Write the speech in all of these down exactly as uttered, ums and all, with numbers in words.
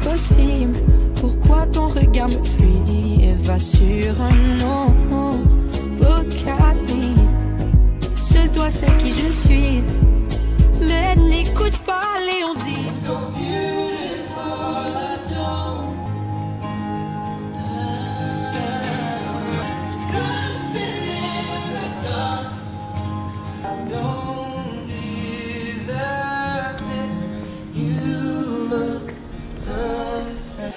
possible? Pourquoi ton regard me fuit et va sur un autre? Look at me, seul toi sais qui je suis. Mais n'écoute pas, Léon dit so beautiful, I don't dancing in the dark. I don't deserve it. You look perfect.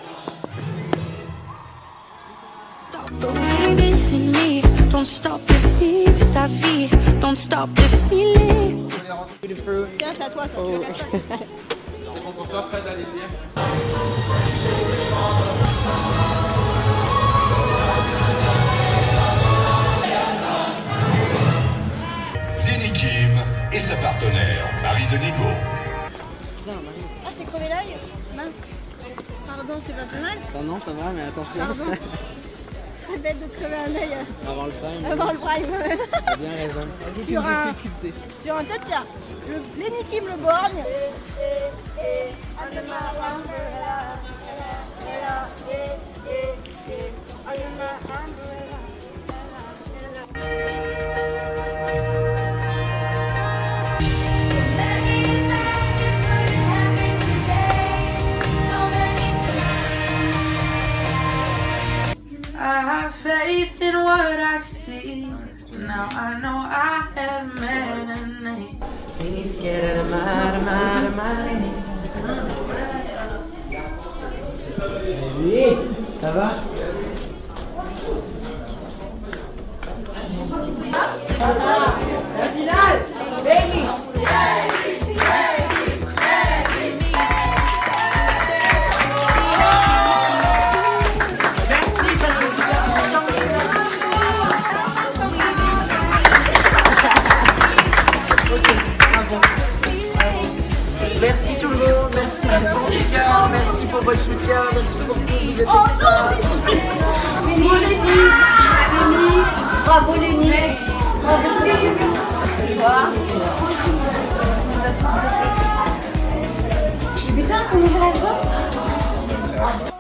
Stop believing in me. Don't stop de vivre ta vie. Don't stop the feeling. Tiens, c'est à toi ça, tu le casses pas. C'est bon pour toi, Fred, allez dire. Lenny Kim et sa partenaire, Marie de Nego. Ah, t'es crevé l'œil? Mince. Pardon, c'est pas plus mal? Non, non, ça va, mais attention. Pardon. C'est bête de crever un œil Avant le prime. avant le prime. T'as bien raison. Sur un, sur un tcha-tcha. Le Lenny Kim le borgne. I have faith in what I see. Now I know I have met a name. Please get out of my, out of my, out of my name. Oui, ça va? Merci tout le monde, merci en tout cas, merci pour votre soutien, merci pour tout. Vous êtes Bravo Lenny. Bravo Lenny. Putain, ton nouvel album?